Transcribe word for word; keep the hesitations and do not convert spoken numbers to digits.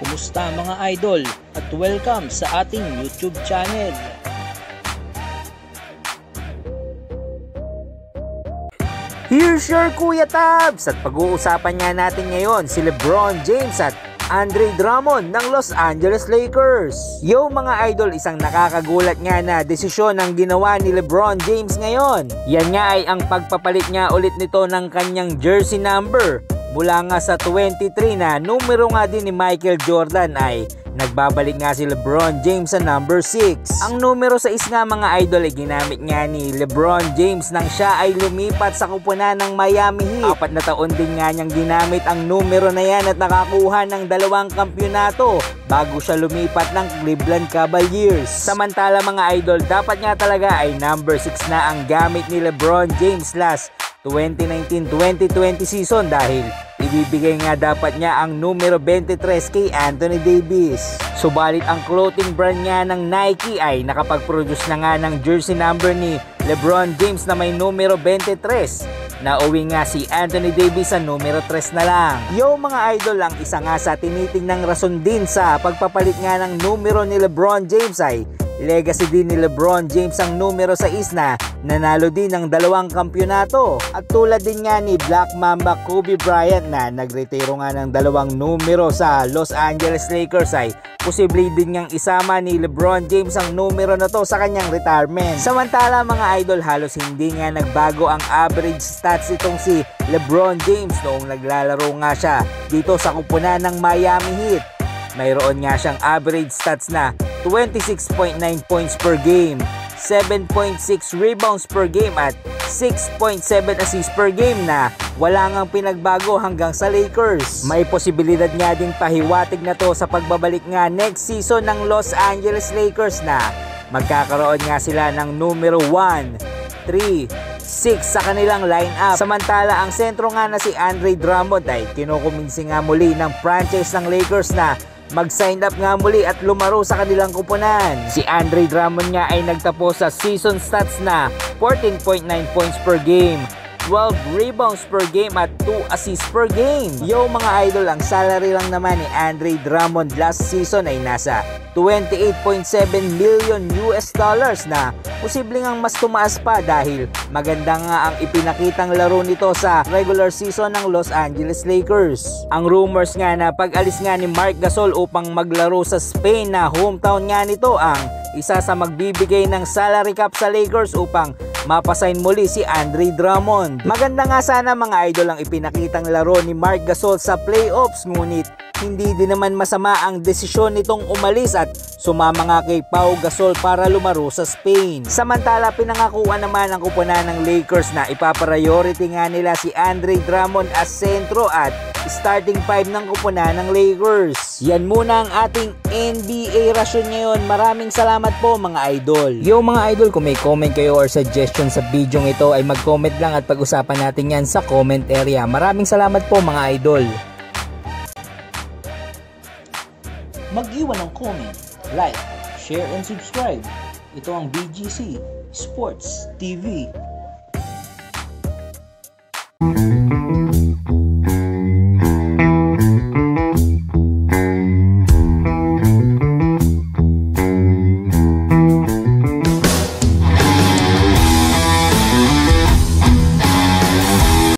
Kumusta mga idol at welcome sa ating YouTube channel. Here's your Kuya Tabs at pag-uusapan nga natin ngayon si Lebron James at Andrei Drummond ng Los Angeles Lakers. Yo mga idol, isang nakakagulat nga na desisyon ang ginawa ni Lebron James ngayon. Yan nga ay ang pagpapalit nga ulit nito ng kanyang jersey number. Mula nga sa twenty-three na numero nga din ni Michael Jordan ay nagbabalik nga si Lebron James sa number six. Ang numero six nga mga idol ay ginamit nga ni Lebron James nang siya ay lumipat sa kupunan ng Miami Heat. Apat na taon din nga niyang ginamit ang numero na yan at nakakuha ng dalawang kampyonato bago siya lumipat ng Cleveland Cavaliers. Samantala mga idol, dapat nga talaga ay number six na ang gamit ni Lebron James last twenty nineteen twenty twenty season dahil ibibigay nga dapat niya ang numero twenty-three kay Anthony Davis. Subalit ang clothing brand nga ng Nike ay nakapag-produce na nga ng jersey number ni Lebron James na may numero twenty-three. Nauwi nga si Anthony Davis sa numero three na lang. Yo mga idol, ang isa nga sa tinitingnang rason din sa pagpapalit nga ng numero ni Lebron James ay legacy din ni Lebron James ang numero six na nanalo din ng dalawang kampyonato. At tulad din nga ni Black Mamba Kobe Bryant na nagretiro nga ng dalawang numero sa Los Angeles Lakers ay posible din ngang isama ni Lebron James ang numero na to sa kanyang retirement. Samantala mga idol, halos hindi nga nagbago ang average stats itong si Lebron James noong naglalaro nga siya dito sa kupunan ng Miami Heat. Mayroon nga siyang average stats na twenty-six point nine points per game, seven point six rebounds per game at six point seven assists per game na wala ngang pinagbago hanggang sa Lakers. May posibilidad nga din pahiwatig na to sa pagbabalik nga next season ng Los Angeles Lakers na magkakaroon nga sila ng numero one, three, six sa kanilang lineup. Samantala ang sentro nga na si Andrei Drummond ay kinukumbinsi nga muli ng franchise ng Lakers na mag-sign up nga muli at lumaro sa kanilang kupunan. Si Andrei Drummond nga ay nagtapos sa season stats na fourteen point nine points per game, twelve rebounds per game at two assists per game. Yo mga idol, ang salary lang naman ni Andrei Drummond last season ay nasa twenty-eight point seven million U S dollars na posibleng ang mas tumaas pa dahil maganda nga ang ipinakitang laro nito sa regular season ng Los Angeles Lakers. Ang rumors nga na pag-alis nga ni Marc Gasol upang maglaro sa Spain na hometown nga nito ang isa sa magbibigay ng salary cap sa Lakers upang mapasign muli si Andrei Drummond. Maganda nga sana mga idol ang ipinakitang laro ni Marc Gasol sa playoffs, ngunit hindi din naman masama ang desisyon nitong umalis at sumama nga kay Pau Gasol para lumaro sa Spain. Samantala pinangakuan naman ang kupunan ng Lakers na ipapriority nga nila si Andrei Drummond as centro at starting five ng kupunan ng Lakers. Yan muna ang ating N B A rason ngayon. Maraming salamat po mga idol. Yo mga idol, kung may comment kayo or suggestion sa video ito ay mag-comment lang at pag-usapan natin yan sa comment area. Maraming salamat po mga idol. Mag-iwan ng comment, like, share and subscribe. Ito ang B G C Sports T V.